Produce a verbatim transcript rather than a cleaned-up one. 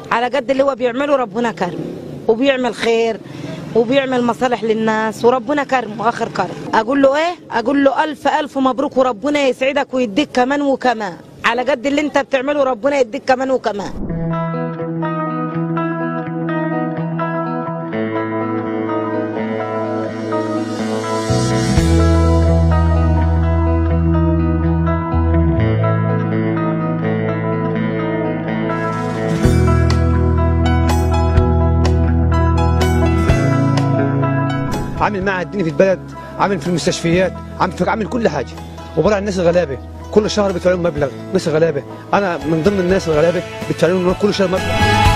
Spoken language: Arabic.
على قد اللي هو بيعمله ربنا كرم، وبيعمل خير وبيعمل مصالح للناس، وربنا كرم واخر كرم. اقول له ايه؟ اقول له الف الف مبروك، وربنا يسعدك ويديك كمان وكمان، على قد اللي انت بتعمله ربنا يديك كمان وكمان. عامل معهد ديني في البلد، عامل في المستشفيات، عامل في عامل كل حاجه، وبرع الناس الغلابه كل شهر بيدفع لهم مبلغ. الناس الغلابه انا من ضمن الناس الغلابه بيدفع لهم كل شهر مبلغ.